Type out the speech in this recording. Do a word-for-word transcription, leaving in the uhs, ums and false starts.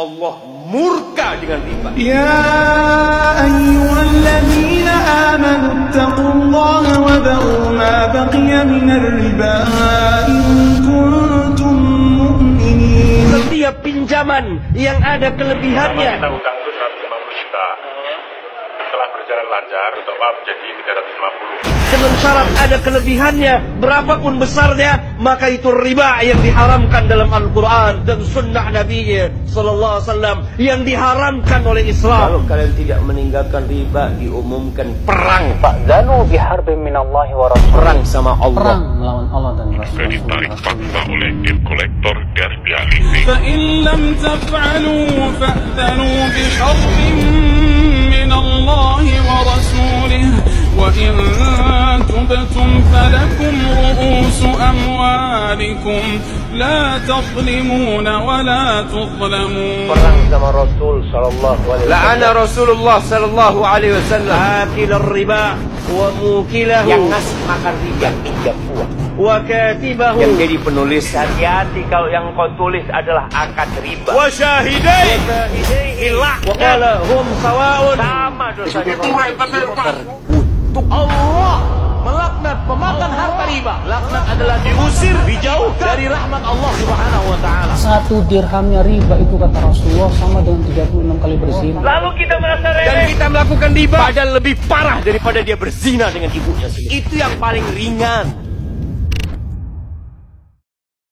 Allah murka dengan riba. Ya ayyuhalladzina amanu taqullaha wa dharu ma baqiya minar riba in kuntum mu'minin. Setiap pinjaman yang ada kelebihannya. Kita utang itu seratus lima puluh juta. Setelah berjalan lancar, untuk maaf jadi tiga ratus lima puluh. Dengan syarat ada kelebihannya, berapapun besarnya, maka itu riba yang diharamkan dalam Al-Quran dan Sunnah Nabi Sallallahu Alaihi Wasallam yang diharamkan oleh Islam. Kalau kalian tidak meninggalkan riba, diumumkan perang. Fa'zanu biharbin minallahi wa rasulih. Perang sama Allah. Perang melawan Allah dan Rasul. Maka ditarik paksa oleh tim kolektor gas dialisis. Fa'in lam taf'alu fa'zanu biharbin minallahi wa rasulih. Wa in tubtum falakum ru'usu amwalikum la tadlimuna wa la tudlamun. Perang sama Rasul sallallahu alaihi wasallam. La'ana Rasulullah sallallahu alaihi wasallam akil riba wa mukilahu. Yang ngasih makan riba tiga buah. Wa katibahu. Yang jadi penulis. Hati-hati kalau yang kau tulis adalah akad riba. Wa syahidai. Ilah. Wa qala hum sawa'un. Sama dosanya. Untuk Allah melaknat pemakan harta riba. Laknat adalah diusir, dijauhkan dari rahmat Allah Subhanahu wa taala. Satu dirhamnya riba itu kata Rasulullah sama dengan tiga puluh enam kali berzina. Lalu kita merasa remeh dan kita melakukan riba, padahal lebih parah daripada dia berzina dengan ibunya sendiri. Itu yang paling ringan.